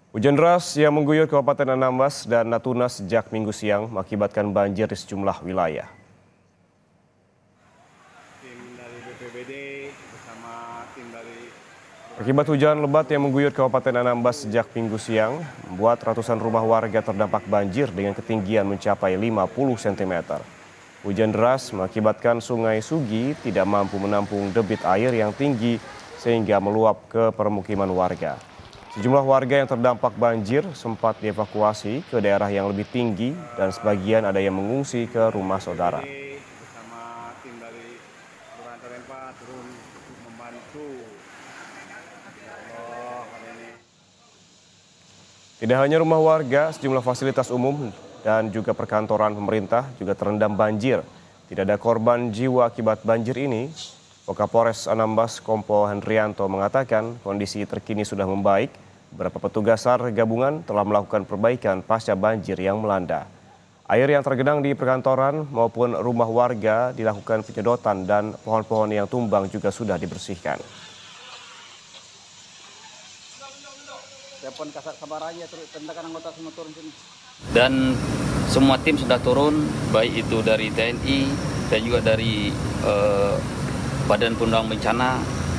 Hujan deras yang mengguyur Kabupaten Anambas dan Natuna sejak Minggu siang mengakibatkan banjir di sejumlah wilayah. Tim dari BPBD bersama tim dari Akibat hujan lebat yang mengguyur Kabupaten Anambas sejak Minggu siang, membuat ratusan rumah warga terdampak banjir dengan ketinggian mencapai 50 cm. Hujan deras mengakibatkan Sungai Sugi tidak mampu menampung debit air yang tinggi sehingga meluap ke permukiman warga. Sejumlah warga yang terdampak banjir sempat dievakuasi ke daerah yang lebih tinggi dan sebagian ada yang mengungsi ke rumah saudara. bersama tim dari Kelurahan Terempa turun untuk membantu. Ya Allah, hari ini. Tidak hanya rumah warga, sejumlah fasilitas umum dan juga perkantoran pemerintah juga terendam banjir. Tidak ada korban jiwa akibat banjir ini. Wakapolres Anambas Kompo Hendrianto mengatakan kondisi terkini sudah membaik. Beberapa petugas SAR gabungan telah melakukan perbaikan pasca banjir yang melanda. Air yang tergenang di perkantoran maupun rumah warga dilakukan penyedotan dan pohon-pohon yang tumbang juga sudah dibersihkan. Telepon kasar kabar aja terus tentang anggota semua turun sini. Dan semua tim sudah turun, baik itu dari TNI dan juga dari Badan Penanggulangan Bencana,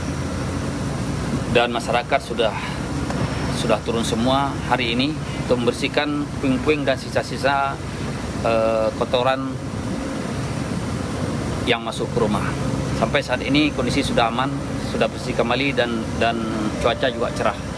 dan masyarakat sudah turun semua hari ini untuk membersihkan puing-puing dan sisa-sisa kotoran yang masuk ke rumah. Sampai saat ini kondisi sudah aman, sudah bersih kembali dan cuaca juga cerah.